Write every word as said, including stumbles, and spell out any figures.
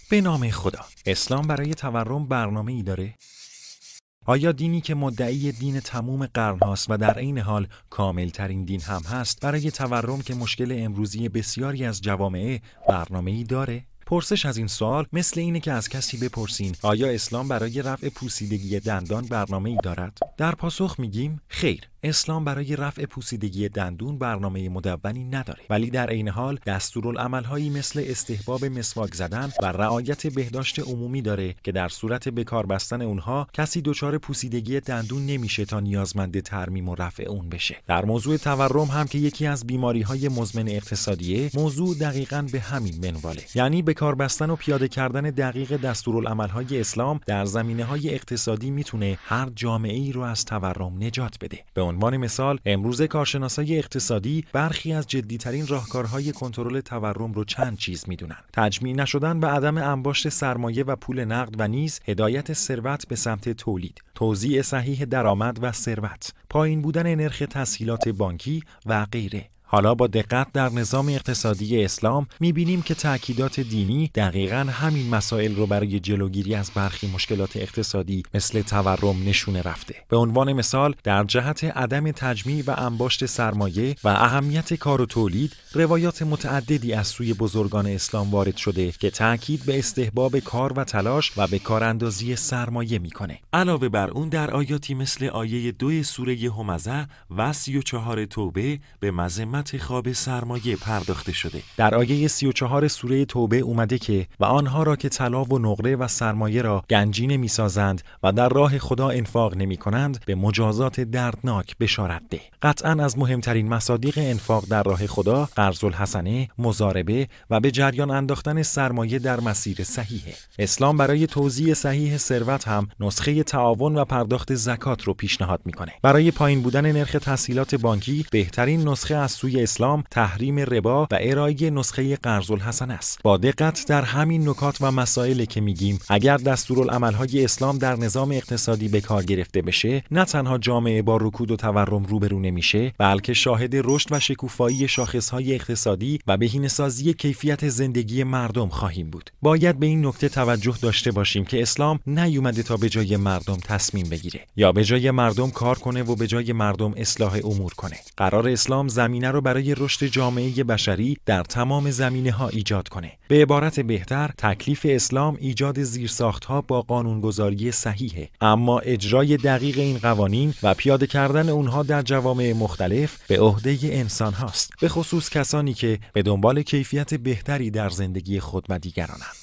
به نام خدا. اسلام برای تورم برنامه‌ای داره؟ آیا دینی که مدعی دین تموم قرن هاست و در عین حال کامل ترین دین هم هست برای تورم که مشکل امروزی بسیاری از جوامع برنامه‌ای داره؟ پرسش از این سوال مثل اینه که از کسی بپرسین آیا اسلام برای رفع پوسیدگی دندان برنامه‌ای دارد؟ در پاسخ میگیم خیر. اسلام برای رفع پوسیدگی دندون برنامه مدونی نداره، ولی در عین حال دستورالعمل‌هایی مثل استحباب مسواک زدن و رعایت بهداشت عمومی داره که در صورت بکار بستن اونها کسی دچار پوسیدگی دندون نمیشه تا نیازمند ترمیم و رفع اون بشه. در موضوع تورم هم که یکی از بیماری‌های مزمن اقتصادیه، موضوع دقیقاً به همین منواله. یعنی بکار بستن و پیاده کردن دقیق دستورالعمل‌های اسلام در زمینه‌های اقتصادی میتونه هر جامعه‌ای رو از تورم نجات بده. به عنوان مثال امروز کارشناسای اقتصادی برخی از جدیترین راهکارهای کنترل تورم رو چند چیز میدونن: تجمیع نشدن و عدم انباشت سرمایه و پول نقد و نیز هدایت ثروت به سمت تولید، توزیع صحیح درآمد و ثروت، پایین بودن نرخ تسهیلات بانکی و غیره. حالا با دقت در نظام اقتصادی اسلام می‌بینیم که تأکیدات دینی دقیقاً همین مسائل رو برای جلوگیری از برخی مشکلات اقتصادی مثل تورم نشونه رفته. به عنوان مثال در جهت عدم تجمیع و انباشت سرمایه و اهمیت کار و تولید، روایات متعددی از سوی بزرگان اسلام وارد شده که تأکید به استحباب کار و تلاش و به کاراندازی سرمایه می‌کنه. علاوه بر اون در آیاتی مثل آیه دو سوره همزه و سی و چهار توبه به مذمت خواب سرمایه پرداخته شده. در آیه سی و چهار سوره توبه اومده که و آنها را که طلا و نقره و سرمایه را گنجینه می‌سازند و در راه خدا انفاق نمی‌کنند به مجازات دردناک بشارت ده. قطعاً از مهمترین مصادیق انفاق در راه خدا قرض الحسنه، مضاربه و به جریان انداختن سرمایه در مسیر صحیحه. اسلام برای توزیع صحیح ثروت هم نسخه تعاون و پرداخت زکات رو پیشنهاد می‌کنه. برای پایین بودن نرخ تسهیلات بانکی بهترین نسخه از سوی اسلام تحریم ربا و ارائه نسخه قرض الحسنه است. با دقت در همین نکات و مسائلی که میگیم اگر دستورالعمل‌های اسلام در نظام اقتصادی به کار گرفته بشه، نه تنها جامعه با رکود و تورم روبرو نمیشه، بلکه شاهد رشد و شکوفایی شاخص‌های اقتصادی و بهینه‌سازی کیفیت زندگی مردم خواهیم بود. باید به این نکته توجه داشته باشیم که اسلام نیومده تا به جای مردم تصمیم بگیره یا به جای مردم کار کنه و به جای مردم اصلاح امور کنه. قرار اسلام زمینه رو برای رشد جامعه بشری در تمام زمینه‌ها ایجاد کنه. به عبارت بهتر، تکلیف اسلام ایجاد زیرساخت‌ها با قانونگذاری صحیحه، اما اجرای دقیق این قوانین و پیاده کردن اونها در جوامع مختلف به عهده انسان هاست، به خصوص کسانی که به دنبال کیفیت بهتری در زندگی خود و دیگرانند.